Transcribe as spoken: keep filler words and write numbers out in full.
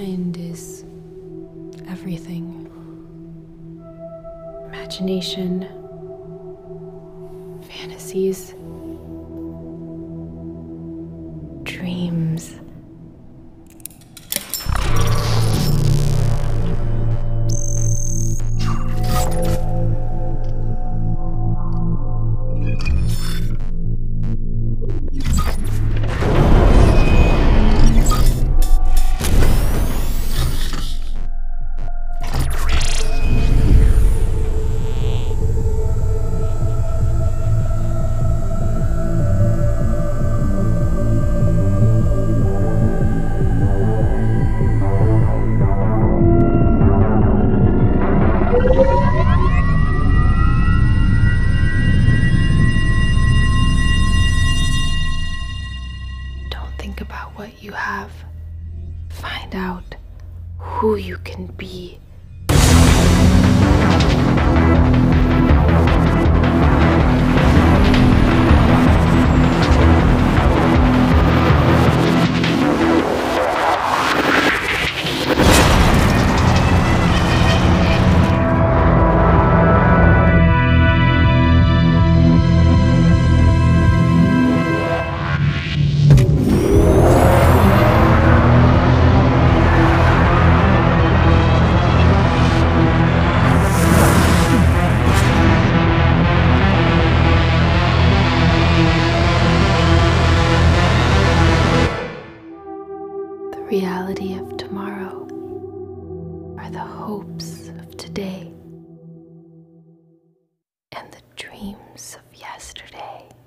mind is everything. Imagination, fantasies, dreams. Think about what you have. Find out who you can be. Reality of tomorrow are the hopes of today and the dreams of yesterday.